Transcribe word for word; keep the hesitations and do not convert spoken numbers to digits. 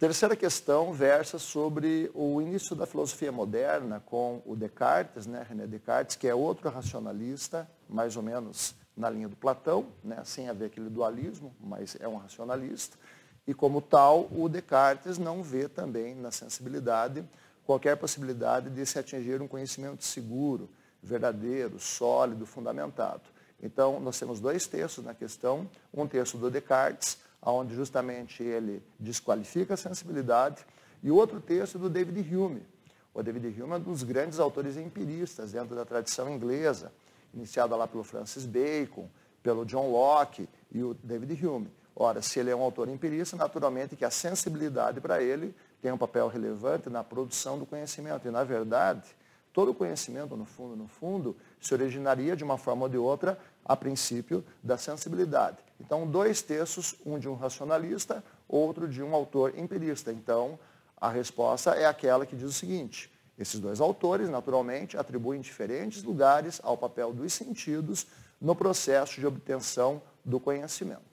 Terceira questão versa sobre o início da filosofia moderna com o Descartes, né, René Descartes, que é outro racionalista, mais ou menos na linha do Platão, né, sem haver aquele dualismo, mas é um racionalista. E como tal, o Descartes não vê também na sensibilidade qualquer possibilidade de se atingir um conhecimento seguro, verdadeiro, sólido, fundamentado. Então, nós temos dois textos na questão, um texto do Descartes, onde justamente ele desqualifica a sensibilidade, e outro texto do David Hume. O David Hume é um dos grandes autores empiristas dentro da tradição inglesa, iniciado lá pelo Francis Bacon, pelo John Locke e o David Hume. Ora, se ele é um autor empirista, naturalmente que a sensibilidade para ele tem um papel relevante na produção do conhecimento. E, na verdade, todo o conhecimento, no fundo, no fundo, se originaria de uma forma ou de outra, a princípio, da sensibilidade. Então, dois textos, um de um racionalista, outro de um autor empirista. Então, a resposta é aquela que diz o seguinte: esses dois autores, naturalmente, atribuem diferentes lugares ao papel dos sentidos no processo de obtenção do conhecimento.